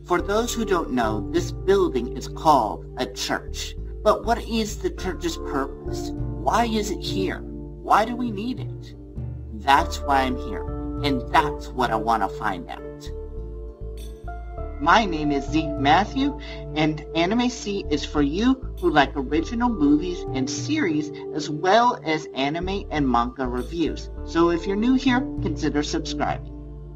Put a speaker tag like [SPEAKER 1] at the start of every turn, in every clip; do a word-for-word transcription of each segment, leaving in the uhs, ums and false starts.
[SPEAKER 1] For those who don't know, this building is called a church. But what is the church's purpose? Why is it here? Why do we need it? That's why I'm here, and that's what I want to find out. My name is Zeke Matthew, and Anime C is for you who like original movies and series, as well as anime and manga reviews. So if you're new here, consider subscribing.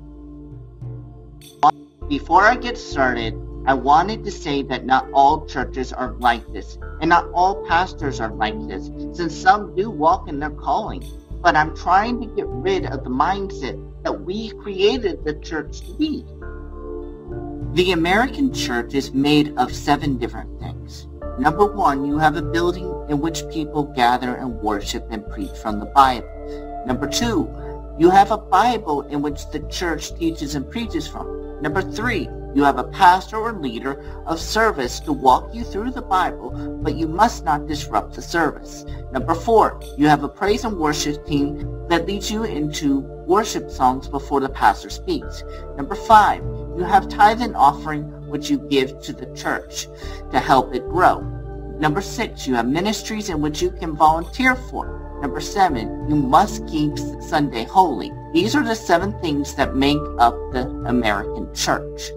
[SPEAKER 1] Before I get started, I wanted to say that not all churches are like this, and not all pastors are like this, since some do walk in their calling. But I'm trying to get rid of the mindset that we created the church to be. The American church is made of seven different things. Number one, you have a building in which people gather and worship and preach from the Bible. Number two, you have a Bible in which the church teaches and preaches from. Number three, you have a pastor or leader of service to walk you through the Bible, but you must not disrupt the service. Number four, you have a praise and worship team that leads you into worship songs before the pastor speaks. Number five, you have tithe and offering, which you give to the church to help it grow. Number six, you have ministries in which you can volunteer for. Number seven, you must keep Sunday holy. These are the seven things that make up the American church.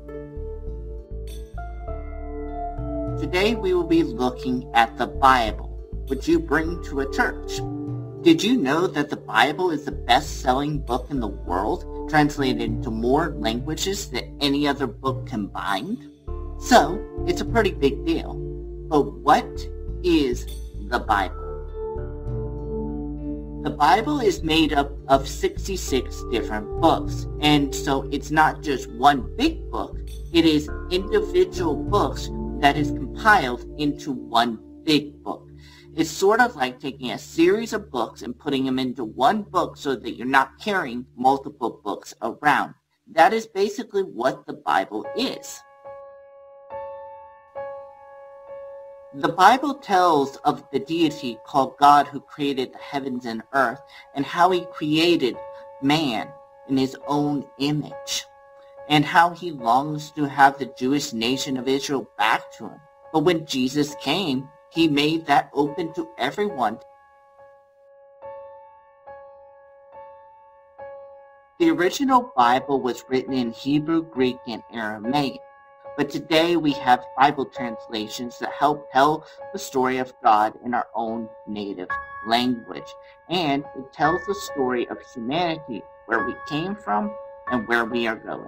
[SPEAKER 1] Today we will be looking at the Bible, which you bring to a church. Did you know that the Bible is the best-selling book in the world, translated into more languages than any other book combined? So, it's a pretty big deal. But what is the Bible? The Bible is made up of sixty-six different books, and so it's not just one big book, it is individual books that is compiled into one big book. It's sort of like taking a series of books and putting them into one book so that you're not carrying multiple books around. That is basically what the Bible is. The Bible tells of the deity called God who created the heavens and earth and how he created man in his own image, and how he longs to have the Jewish nation of Israel back to him. But when Jesus came, he made that open to everyone. The original Bible was written in Hebrew, Greek, and Aramaic, but today we have Bible translations that help tell the story of God in our own native language, and it tells the story of humanity, where we came from and where we are going.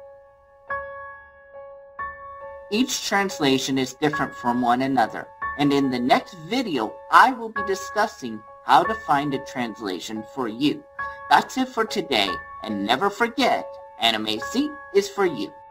[SPEAKER 1] Each translation is different from one another, and in the next video, I will be discussing how to find a translation for you. That's it for today, and never forget, Anime C is for you.